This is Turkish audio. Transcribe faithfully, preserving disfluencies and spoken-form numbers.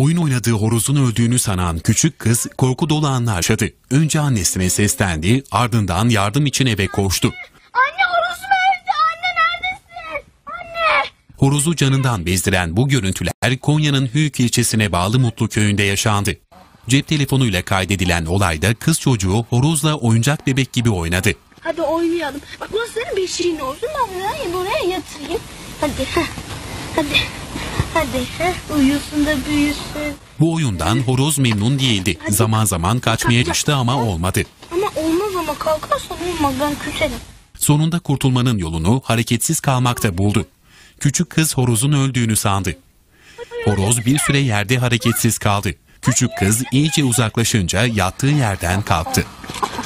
Oyun oynadığı horozun öldüğünü sanan küçük kız korku dolu anlar yaşadı. Önce annesine seslendi, ardından yardım için eve koştu. Anne, horozum öldü. Anne, neredesin? Anne. Horozu canından bezdiren bu görüntüler Konya'nın Höyük ilçesine bağlı Mutlu köyünde yaşandı. Cep telefonuyla kaydedilen olayda kız çocuğu horozla oyuncak bebek gibi oynadı. Hadi oynayalım. Bak, burası senin beşiğin olsun. Ben buraya, buraya yatırayım. Hadi. Heh. Hadi. Hadi. Heh. Uyusun da büyüsün. Bu oyundan horoz memnun değildi. Zaman zaman kaçmaya çalıştı ama olmadı. Ama olmaz, ama kalkarsan olmaz. Ben küserim. Sonunda kurtulmanın yolunu hareketsiz kalmakta buldu. Küçük kız horozun öldüğünü sandı. Horoz bir süre yerde hareketsiz kaldı. Küçük kız iyice uzaklaşınca yattığı yerden kalktı.